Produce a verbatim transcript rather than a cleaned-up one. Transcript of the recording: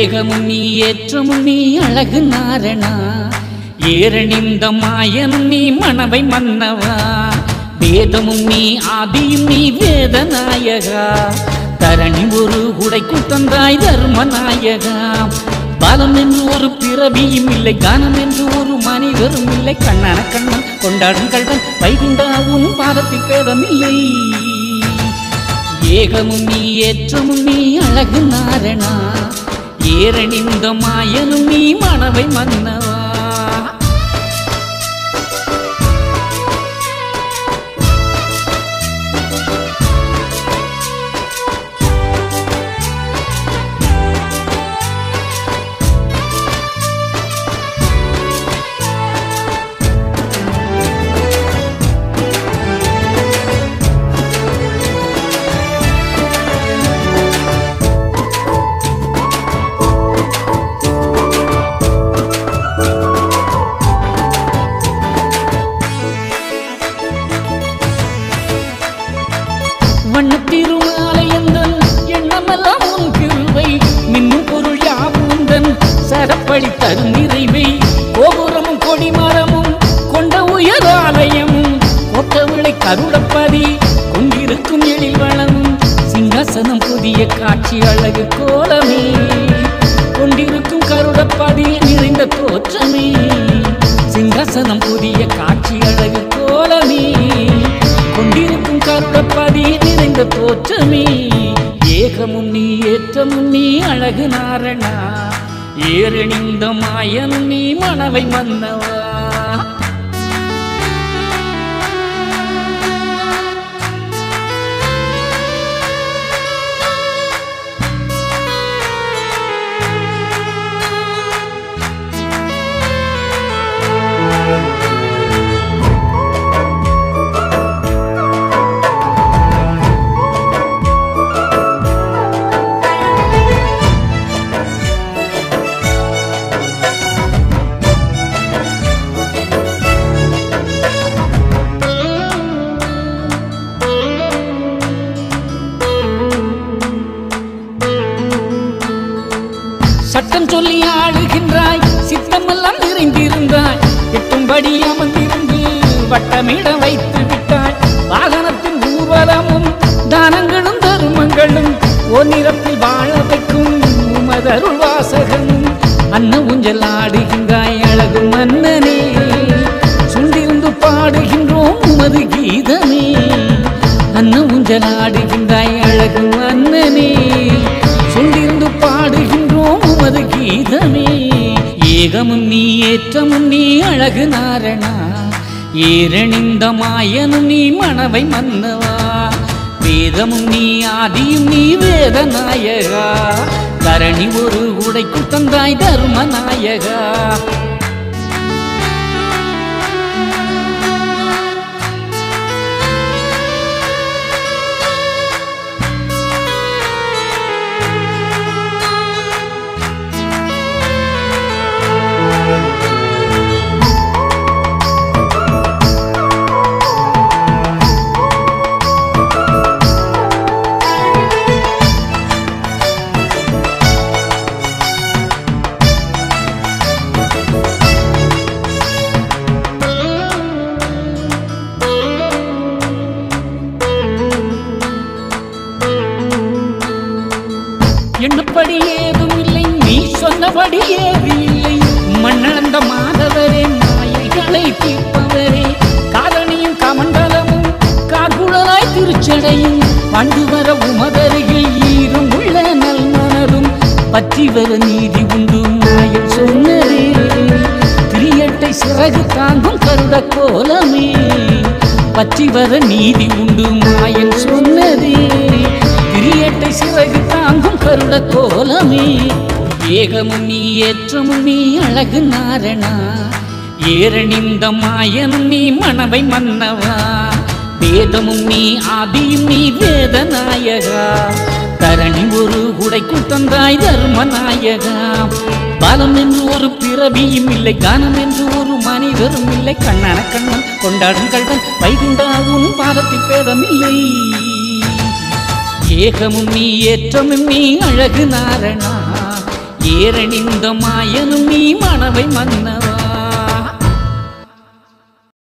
ஏகமும் நீ ஏற்றமும் நீ அழகு நாரணா ஏரணிந்த மாயனும் நீ மனவை மன்னவா வேதமும் நீ ஆதியும் நீ வேதநாயகா தரணி ஒரு உடைக்குள் தந்தாய் தர்மநாயகா பாலம் என்று ஒரு பிறவியும் இல்லை கானம் என்று ஒரு மனிதரும் இல்லை கண்ணான கண்ணன் கொண்டாடும் கள்வன் வைகுண்டா உன் பாதத்தில் பேதமில்லை ஏகமும் நீ ஏற்றமும் நீ அழகு நாரணா ஏரணிந்த மாயனும் நீ மனவை மன்னவா வண்ணத்திருமாலையந்தன் எண்ணமெல்லாம் உன் கிருபை மின்னும் பொருள் யாவுந்தன் சரப்பழி தரும் நிறைவை கோபுரமும் கொடிமரமும் கொண்ட உயர் ஆலயமும் கொட்டவிளை கருடப்பதி கொண்டிருக்கும் எழில் வளமும் சிங்காசனம் புதிய காட்சி அழகு கோலமே கொண்டிருக்கும் கருடப்பதி நிறைந்த தோற்றமே சிங்காசனம் புதிய காட்சி அழகு கோலமே கொண்டிருக்கும் கருடப்பதி நிறைந்த தோற்றமே ஏகமும் நீ ஏற்றமும் நீ அழகு நாரணா ஏரணிந்த மாயனும் நீ மனவை மன்னவா சட்டம் சொல்லி ஆளுகின்றாய் சித்தமெல்லாம் நிறைந்திருந்தாய் எட்டும்படி அமர்ந்திருந்து வட்டமிட வைத்து விட்டாய் வாகனத்தின் ஊர்வலமும் தானங்களும் தருமங்களும் ஓர் நிறத்தில் வாழ வைக்கும் உமதருள் வாசகமும் அன்ன ஊஞ்சல் ஆடுகின்றாய் அழகு மன்னனே சுண்டிருந்து பாடுகின்றோம் உமது கீதமே அன்ன ஊஞ்சல் ஆடுகின்றாய் அழகு மன்னனே சுண்டிருந்து பாடுகின்றோம் உமது கீதமே ஏகமும் நீ ஏற்றமும் நீ அழகு நாரணா ஏரணிந்த மாயனும் நீ மனவை மன்னவா வேதமும் நீ ஆதியும் நீ வேதநாயகா தரணி ஒரு உடைக்குள் தந்தாய் தர்மநாயகா எண்ணப்படி ஏதும் இல்லை நீ சொன்னபடி ஏது இல்லை மண்ணளந்த மாதவரே மாயைகளை தீர்ப்பவரே காதணியும் கமண்டலமும் காகுழலாய் திருச்சடையும் பண்டு வர உமதருகில் ஈரும் உள்ள நல்மனரும் பற்றி வர நீதி உண்டு மாயம் சொன்னதே திரியட்டை சிறகு தாங்கும் கருட கோலமே பற்றி வர நீதி உண்டு மாயம் சொன்னதே திரியட்டை சிறகு தாங்கும் கருட கோலமே ஏகமும் நீ ஏற்றமும் நீ அழகு நாரணா ஏரணிந்த மாயனும் நீ மனவை மன்னவா வேதமும் நீ ஆதியும் நீ வேதநாயகா தரணி ஒரு உடைக்குள் தந்தாய் தர்மநாயகா பாலம் என்று ஒரு பிறவியும் இல்லை கானம் என்று ஒரு மனிதரும் இல்லை கண்ணான கண்ணன் கொண்டாடும் கள்வன் வைகுண்டா உன் பாதத்தில் பேதமில்லை ஏகமும் நீ ஏற்றமும் நீ அழகு நாரணா ஏரணிந்த மாயனும் நீ மணவை மன்னவா